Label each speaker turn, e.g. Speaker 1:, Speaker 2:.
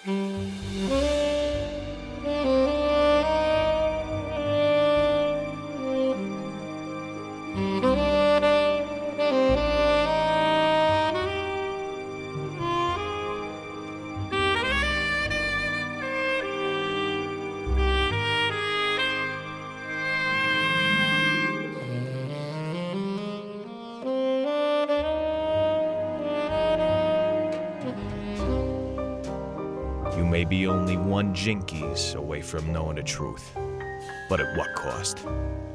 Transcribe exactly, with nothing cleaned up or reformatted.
Speaker 1: You may be only one jinkies away from knowing the truth. But at what cost?